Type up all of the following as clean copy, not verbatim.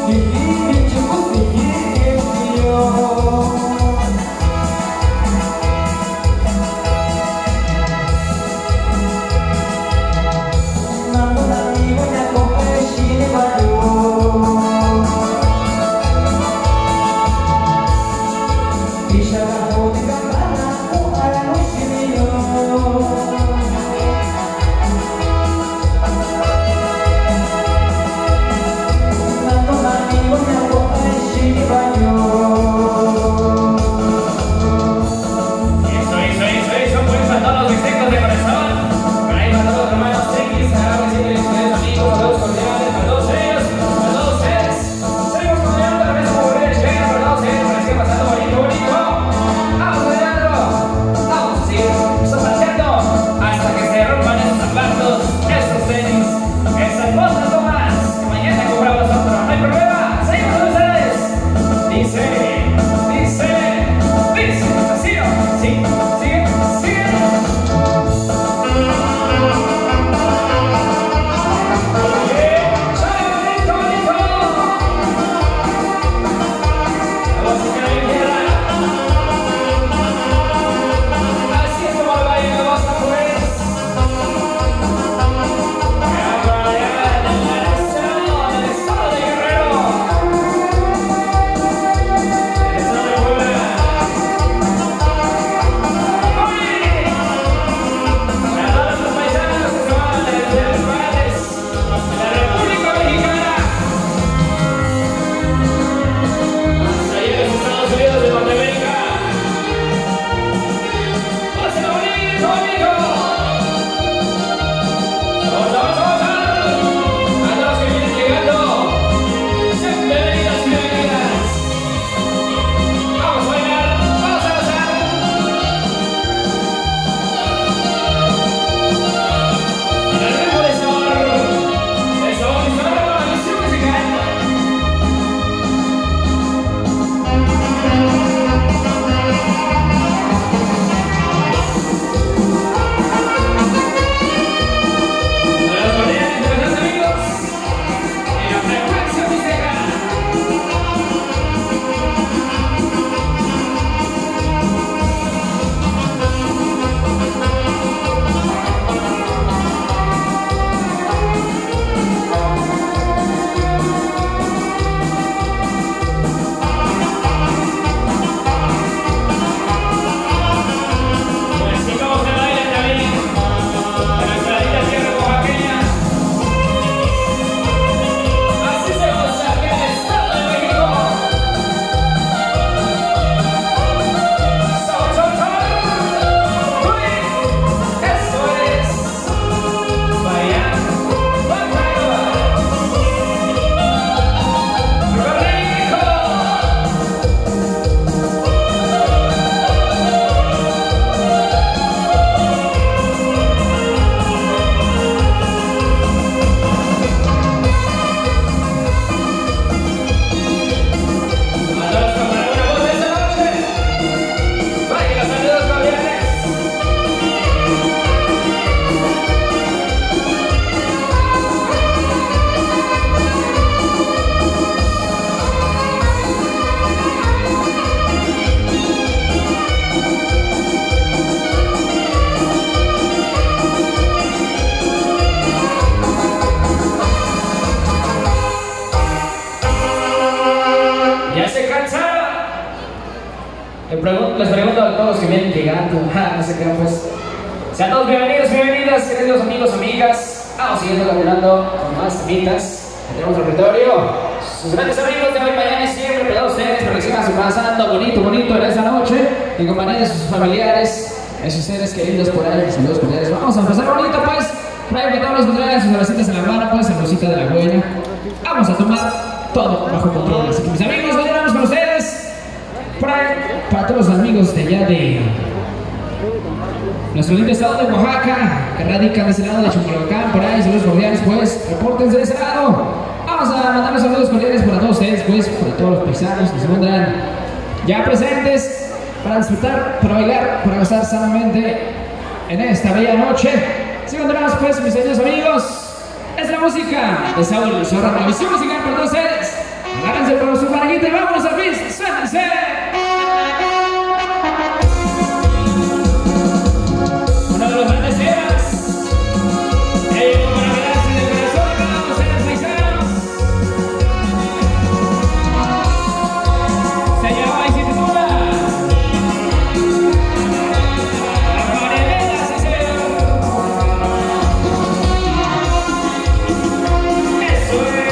Les pregunto a todos los que vienen llegando, no sé qué, pues. Sean todos bienvenidos, bienvenidas, queridos amigos, amigas. Vamos siguiendo caminando con más temitas que tenemos al repertorio. Sus grandes amigos de hoy, mañana y siempre, para todos ustedes, para que sigan pasando bonito, bonito en esta noche, en compañía de sus familiares, de sus seres queridos por ahí, saludos cordiales. Vamos a empezar bonito, pues. Por ahí que todos los traigan sus cervecitas en la mano, pues, cervecita de la buena. Vamos a tomar todo bajo control. Así que mis amigos, continuamos con ustedes. Para todos los amigos de allá de nuestro lindo estado de Oaxaca, que radican de ese lado de Chumalacán, por ahí, saludos cordiales, pues, repórtense de ese lado. Vamos a mandarles saludos cordiales para todos ustedes, pues, para todos los paisanos que se encuentran ya presentes para disfrutar, para bailar, para gozar sanamente en esta bella noche. Así continuamos, pues, mis queridos amigos. Es la música de Saúl Lizarra, la misión musical para todos ustedes. Vámonos a pista, suénense. Uno de los grandes temas. Para quedarse de corazón y para ustedes paisanos. Se llama y se titula La Marioneta, sí señor. Eso es.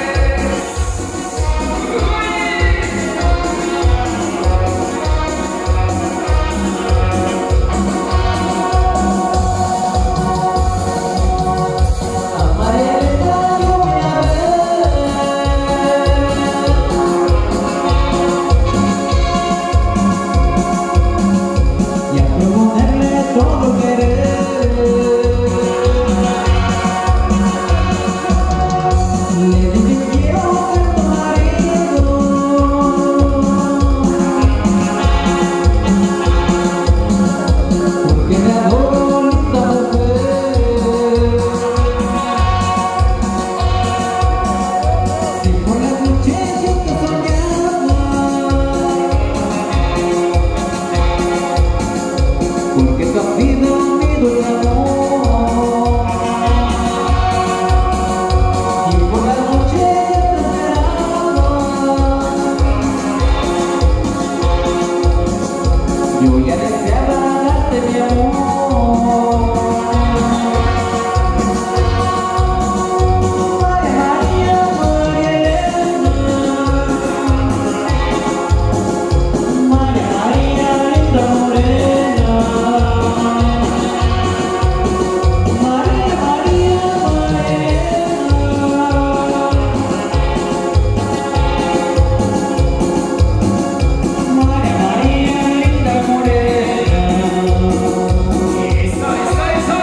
Porque tu vida me duele amor y por la noche te esperaba. Yo ya deseaba darte mi amor. María, María, María, María, linda morena. María, María, María, María, linda morena. Eso, eso, eso.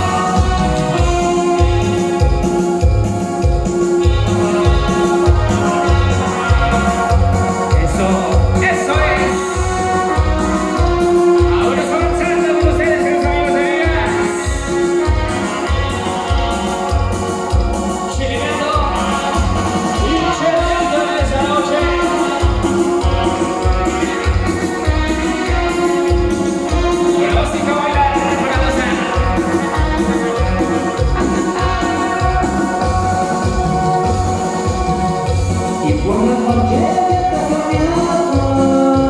Eso es. Ahora son salsa con ustedes, queridos amigos y amigas. Chileando y cheleando esa noche. Con la música bailar, para gozar. Y por la noche te soñaba.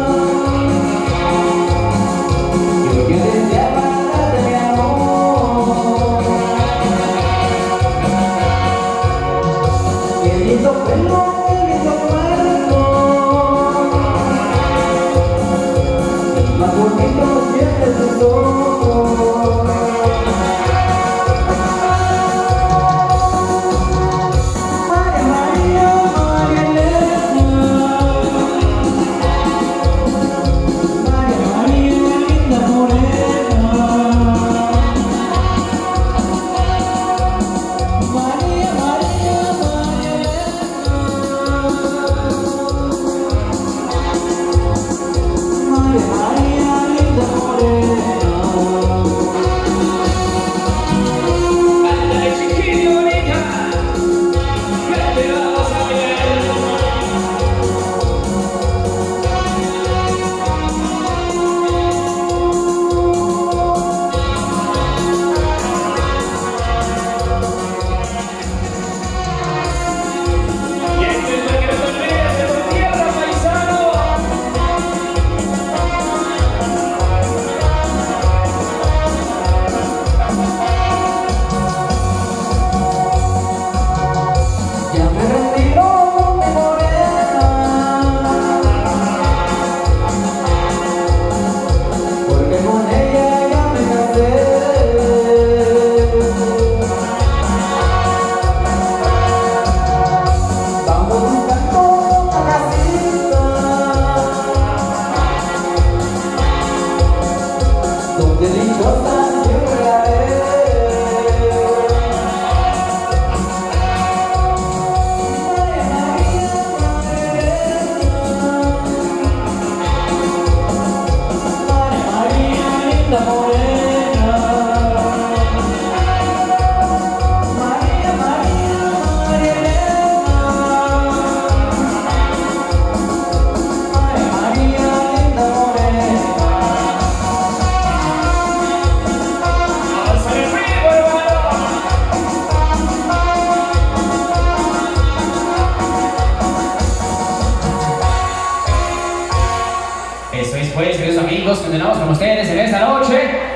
Yo ya deseaba darte mi amor. Qué lindo pelo, qué lindo cuerpo. El más bonito siempre es tus ojos. María, María, María Elena. pues, queridos amigos, continuamos con ustedes en esta noche.